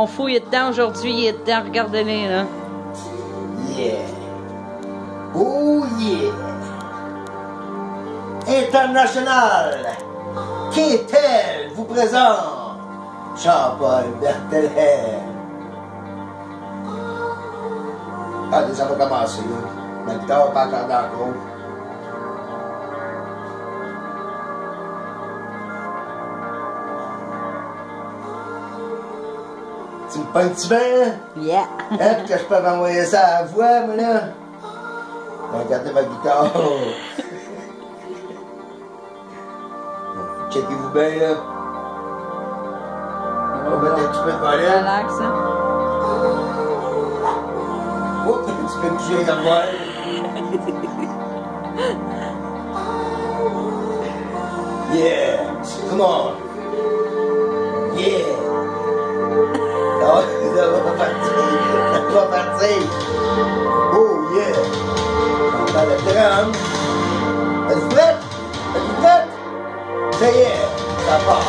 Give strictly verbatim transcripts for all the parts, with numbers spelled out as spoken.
On fouille dedans aujourd'hui, il est dedans, regardez-les là. Yeah. Oh yeah. International. Kétel vous présente Jean-Paul Berthelet. Ah, ça va commencer là. La guitare n'est pas encore dans le gros. Tu me pognes-tu bien? Yeah! Hein, puis que je peux m'envoyer ça à la voix, moi, là? Regardez ma guitare. Checkez-vous bien, là. On va mettre un petit peu de volume. Relax, hein? Oups, un petit peu de bouger comme moi. Yeah! Come on! Yeah! Non, ça va pas partir. Ça va partir. Oh yeah. On va le drum. Êtes-vous prête? Êtes-vous prête? Ça y est, ça part.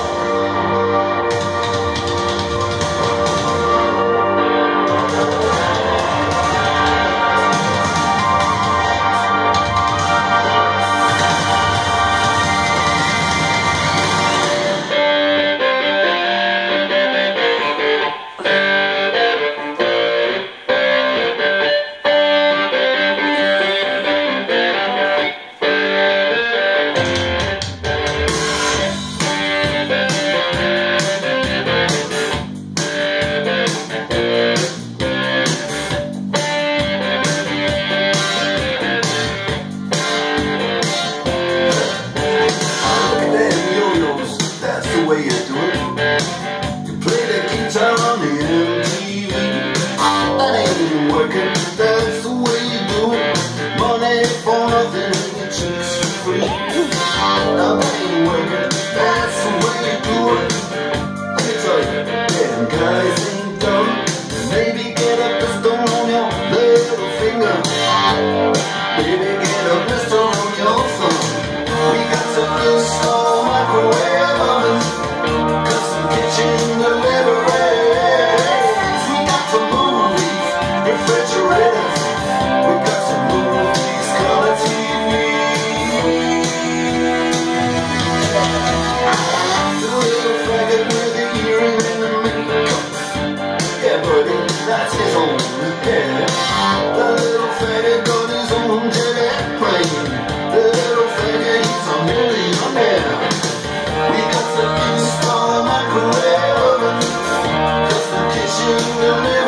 That's the way you do it. Money for nothing, chicks for free. Nothing working, that's the way you do it. Let me tell you, damn guys ain't dumb. Maybe get a pistol on your little finger. Maybe get a pistol on your thumb. We got some install microwave ovens, custom kitchen deliveries. We got some movies, refrigerators. We got some movies, color T V. The little faggot with the earring and the makeup. Yeah, buddy, that's his own hair. The little faggot got his own jet airplane. The little faggot, he's a millionaire. We got some install microwave oven, custom kitchen delivery.